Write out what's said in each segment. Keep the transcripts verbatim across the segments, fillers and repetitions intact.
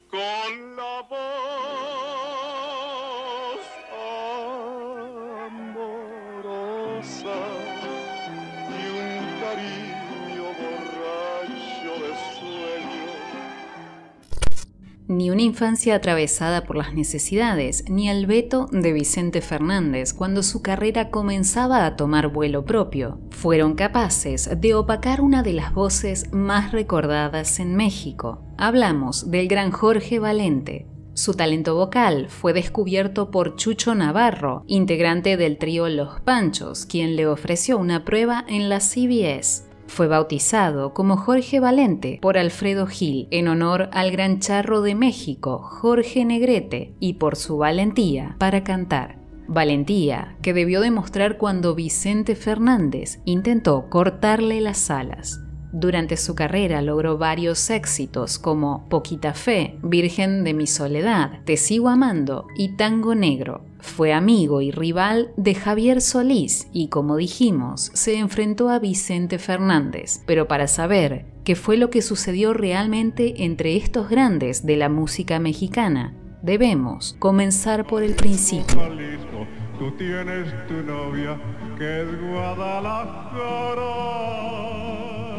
con la voz amorosa y un cariño borracho de sueño. Ni una infancia atravesada por las necesidades, ni el veto de Vicente Fernández cuando su carrera comenzaba a tomar vuelo propio, fueron capaces de opacar una de las voces más recordadas en México. Hablamos del gran Jorge Valente. Su talento vocal fue descubierto por Chucho Navarro, integrante del trío Los Panchos, quien le ofreció una prueba en la C B S. Fue bautizado como Jorge Valente por Alfredo Gil en honor al gran charro de México, Jorge Negrete, y por su valentía para cantar. Valentía que debió demostrar cuando Vicente Fernández intentó cortarle las alas. Durante su carrera logró varios éxitos como Poquita Fe, Virgen de mi Soledad, Te Sigo Amando y Tango Negro. Fue amigo y rival de Javier Solís y, como dijimos, se enfrentó a Vicente Fernández. Pero para saber qué fue lo que sucedió realmente entre estos grandes de la música mexicana, debemos comenzar por el principio. Tú tienes tu novia que es Guadalajara.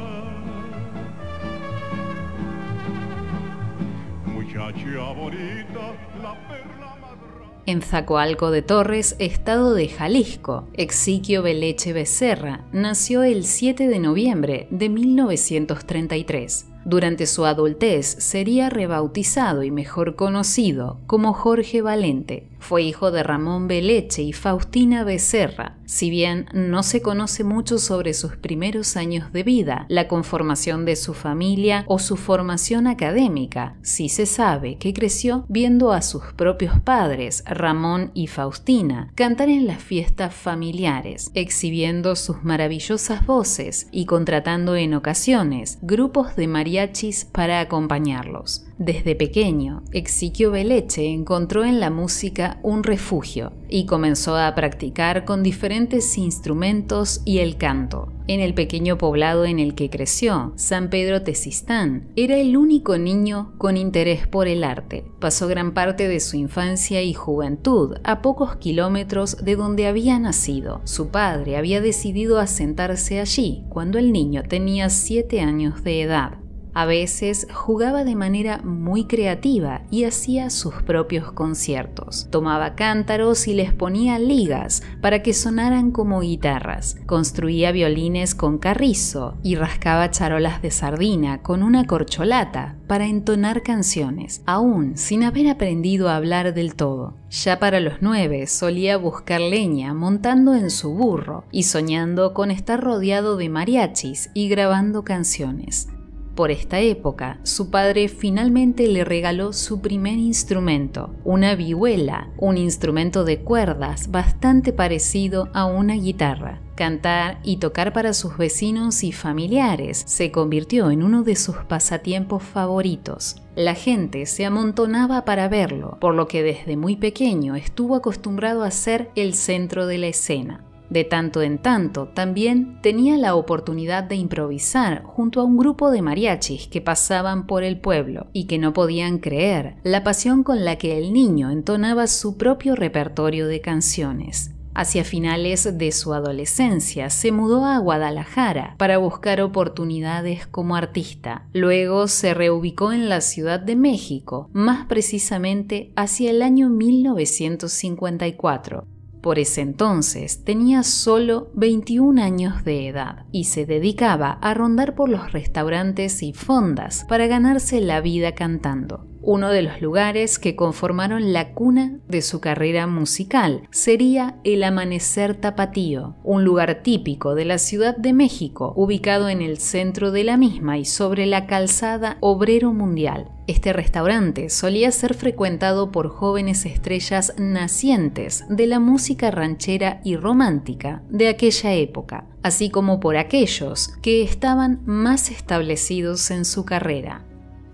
Muchacha bonita, la perla más rara. En Zacoalco de Torres, estado de Jalisco, Exiquio Beleche Becerra nació el siete de noviembre de mil novecientos treinta y tres. Durante su adultez sería rebautizado y mejor conocido como Jorge Valente. Fue hijo de Ramón Beleche y Faustina Becerra. Si bien no se conoce mucho sobre sus primeros años de vida, la conformación de su familia o su formación académica, sí se sabe que creció viendo a sus propios padres, Ramón y Faustina, cantar en las fiestas familiares, exhibiendo sus maravillosas voces y contratando en ocasiones grupos de mariachis para acompañarlos. Desde pequeño, Exiquio Beleche encontró en la música un refugio y comenzó a practicar con diferentes instrumentos y el canto. En el pequeño poblado en el que creció, San Pedro Tezistán, era el único niño con interés por el arte. Pasó gran parte de su infancia y juventud a pocos kilómetros de donde había nacido. Su padre había decidido asentarse allí cuando el niño tenía siete años de edad. A veces jugaba de manera muy creativa y hacía sus propios conciertos. Tomaba cántaros y les ponía ligas para que sonaran como guitarras. Construía violines con carrizo y rascaba charolas de sardina con una corcholata para entonar canciones, aún sin haber aprendido a hablar del todo. Ya para los nueve solía buscar leña montando en su burro y soñando con estar rodeado de mariachis y grabando canciones. Por esta época, su padre finalmente le regaló su primer instrumento, una vihuela, un instrumento de cuerdas bastante parecido a una guitarra. Cantar y tocar para sus vecinos y familiares se convirtió en uno de sus pasatiempos favoritos. La gente se amontonaba para verlo, por lo que desde muy pequeño estuvo acostumbrado a ser el centro de la escena. De tanto en tanto, también tenía la oportunidad de improvisar junto a un grupo de mariachis que pasaban por el pueblo y que no podían creer la pasión con la que el niño entonaba su propio repertorio de canciones. Hacia finales de su adolescencia se mudó a Guadalajara para buscar oportunidades como artista. Luego se reubicó en la Ciudad de México, más precisamente hacia el año mil novecientos cincuenta y cuatro. Por ese entonces tenía solo veintiún años de edad y se dedicaba a rondar por los restaurantes y fondas para ganarse la vida cantando. Uno de los lugares que conformaron la cuna de su carrera musical sería el Amanecer Tapatío, un lugar típico de la Ciudad de México, ubicado en el centro de la misma y sobre la calzada Obrero Mundial. Este restaurante solía ser frecuentado por jóvenes estrellas nacientes de la música ranchera y romántica de aquella época, así como por aquellos que estaban más establecidos en su carrera.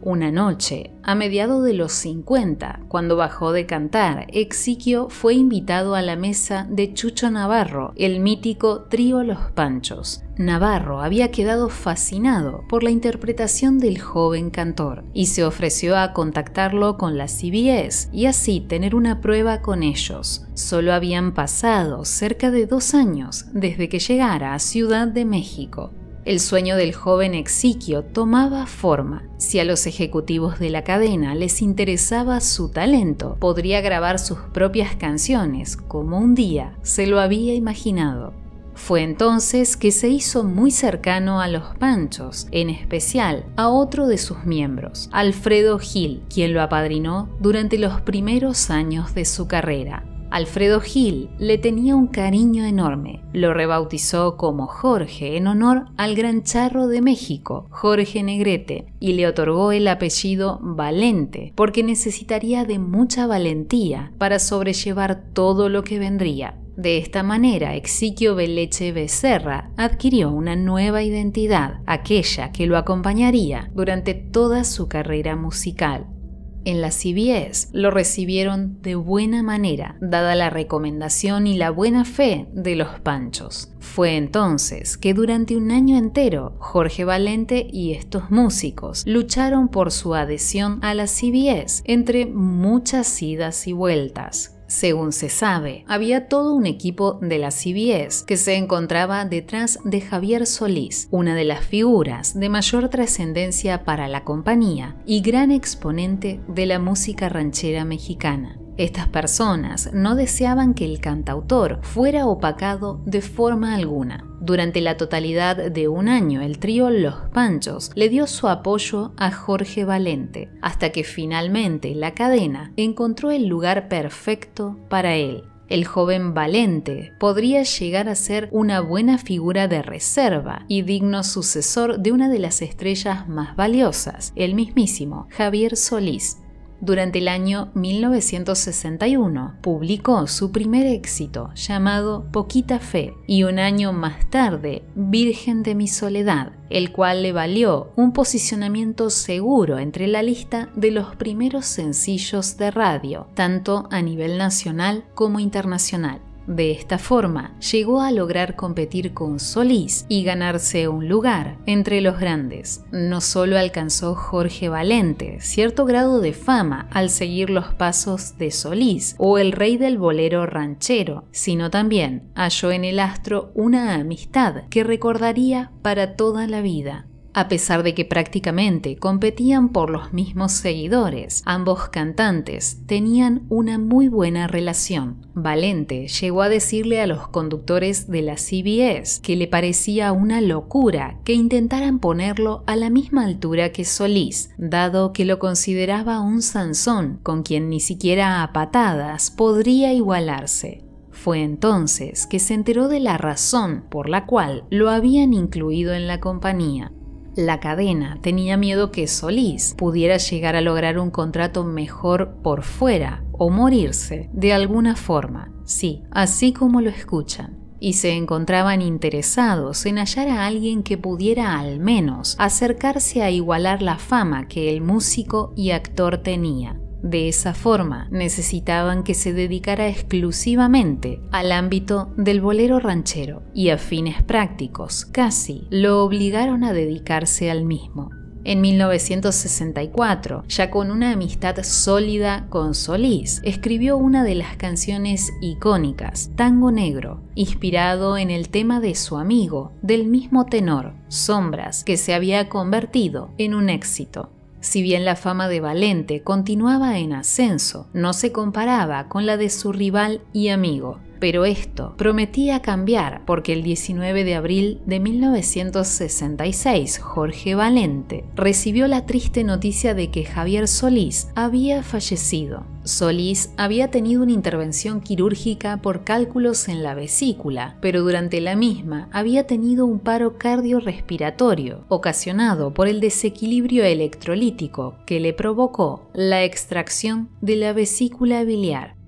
Una noche, a mediados de los cincuenta, cuando bajó de cantar, Exsiquio fue invitado a la mesa de Chucho Navarro, el mítico trío Los Panchos. Navarro había quedado fascinado por la interpretación del joven cantor y se ofreció a contactarlo con la C B S y así tener una prueba con ellos. Solo habían pasado cerca de dos años desde que llegara a Ciudad de México. El sueño del joven Exsiquio tomaba forma. Si a los ejecutivos de la cadena les interesaba su talento, podría grabar sus propias canciones, como un día se lo había imaginado. Fue entonces que se hizo muy cercano a los Panchos, en especial a otro de sus miembros, Alfredo Gil, quien lo apadrinó durante los primeros años de su carrera. Alfredo Gil le tenía un cariño enorme. Lo rebautizó como Jorge en honor al gran charro de México, Jorge Negrete, y le otorgó el apellido Valente porque necesitaría de mucha valentía para sobrellevar todo lo que vendría. De esta manera, Exsiquio Beleche Becerra adquirió una nueva identidad, aquella que lo acompañaría durante toda su carrera musical. En la C B S lo recibieron de buena manera, dada la recomendación y la buena fe de los Panchos. Fue entonces que durante un año entero, Jorge Valente y estos músicos lucharon por su adhesión a la C B S entre muchas idas y vueltas. Según se sabe, había todo un equipo de la C B S que se encontraba detrás de Javier Solís, una de las figuras de mayor trascendencia para la compañía y gran exponente de la música ranchera mexicana. Estas personas no deseaban que el cantautor fuera opacado de forma alguna. Durante la totalidad de un año, el trío Los Panchos le dio su apoyo a Jorge Valente, hasta que finalmente la cadena encontró el lugar perfecto para él. El joven Valente podría llegar a ser una buena figura de reserva y digno sucesor de una de las estrellas más valiosas, el mismísimo Javier Solís. Durante el año mil novecientos sesenta y uno publicó su primer éxito llamado Poquita Fe y un año más tarde Virgen de mi Soledad, el cual le valió un posicionamiento seguro entre la lista de los primeros sencillos de radio, tanto a nivel nacional como internacional. De esta forma, llegó a lograr competir con Solís y ganarse un lugar entre los grandes. No solo alcanzó Jorge Valente cierto grado de fama al seguir los pasos de Solís o el rey del bolero ranchero, sino también halló en el astro una amistad que recordaría para toda la vida. A pesar de que prácticamente competían por los mismos seguidores, ambos cantantes tenían una muy buena relación. Valente llegó a decirle a los conductores de la C B S que le parecía una locura que intentaran ponerlo a la misma altura que Solís, dado que lo consideraba un Sansón con quien ni siquiera a patadas podría igualarse. Fue entonces que se enteró de la razón por la cual lo habían incluido en la compañía. La cadena tenía miedo que Solís pudiera llegar a lograr un contrato mejor por fuera o morirse de alguna forma, sí, así como lo escuchan, y se encontraban interesados en hallar a alguien que pudiera al menos acercarse a igualar la fama que el músico y actor tenía. De esa forma, necesitaban que se dedicara exclusivamente al ámbito del bolero ranchero y a fines prácticos, casi lo obligaron a dedicarse al mismo. En mil novecientos sesenta y cuatro, ya con una amistad sólida con Solís, escribió una de las canciones icónicas, Tango Negro, inspirado en el tema de su amigo, del mismo tenor, Sombras, que se había convertido en un éxito. Si bien la fama de Valente continuaba en ascenso, no se comparaba con la de su rival y amigo. Pero esto prometía cambiar porque el diecinueve de abril de mil novecientos sesenta y seis, Jorge Valente recibió la triste noticia de que Javier Solís había fallecido. Solís había tenido una intervención quirúrgica por cálculos en la vesícula, pero durante la misma había tenido un paro cardiorrespiratorio ocasionado por el desequilibrio electrolítico que le provocó la extracción de la vesícula biliar.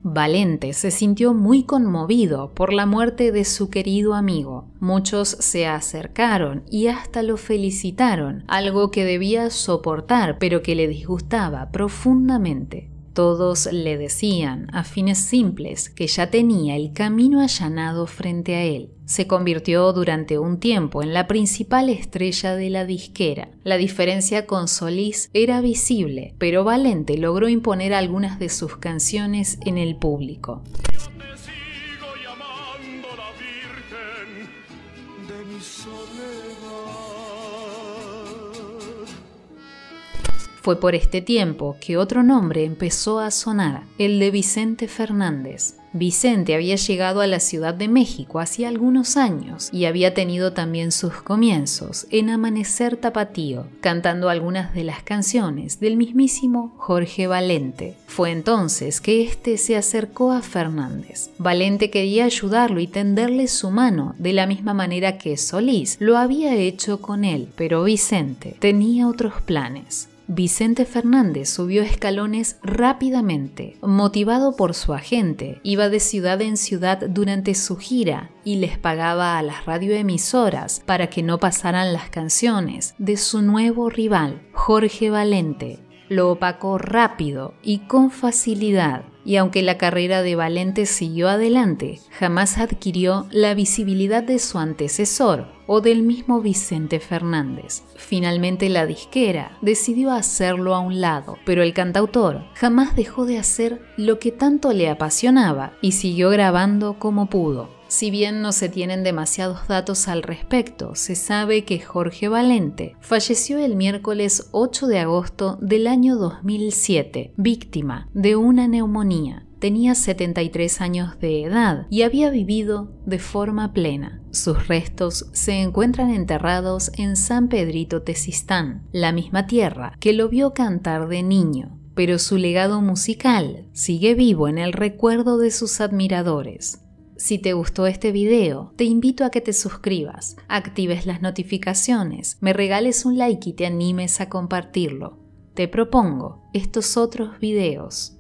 Valente se sintió muy conmovido por la muerte de su querido amigo. Muchos se acercaron y hasta lo felicitaron, algo que debía soportar pero que le disgustaba profundamente. Todos le decían, a fines simples, que ya tenía el camino allanado frente a él. Se convirtió durante un tiempo en la principal estrella de la disquera. La diferencia con Solís era visible, pero Valente logró imponer algunas de sus canciones en el público. Fue por este tiempo que otro nombre empezó a sonar, el de Vicente Fernández. Vicente había llegado a la Ciudad de México hacía algunos años y había tenido también sus comienzos en Amanecer Tapatío, cantando algunas de las canciones del mismísimo Jorge Valente. Fue entonces que éste se acercó a Fernández. Valente quería ayudarlo y tenderle su mano, de la misma manera que Solís lo había hecho con él, pero Vicente tenía otros planes. Vicente Fernández subió escalones rápidamente. Motivado por su agente, iba de ciudad en ciudad durante su gira y les pagaba a las radioemisoras para que no pasaran las canciones de su nuevo rival, Jorge Valente. Lo opacó rápido y con facilidad, y aunque la carrera de Valente siguió adelante, jamás adquirió la visibilidad de su antecesor o del mismo Vicente Fernández. Finalmente la disquera decidió hacerlo a un lado, pero el cantautor jamás dejó de hacer lo que tanto le apasionaba y siguió grabando como pudo. Si bien no se tienen demasiados datos al respecto, se sabe que Jorge Valente falleció el miércoles ocho de agosto del año dos mil siete, víctima de una neumonía. Tenía setenta y tres años de edad y había vivido de forma plena. Sus restos se encuentran enterrados en San Pedrito Tezistán, la misma tierra que lo vio cantar de niño, pero su legado musical sigue vivo en el recuerdo de sus admiradores. Si te gustó este video, te invito a que te suscribas, actives las notificaciones, me regales un like y te animes a compartirlo. Te propongo estos otros videos.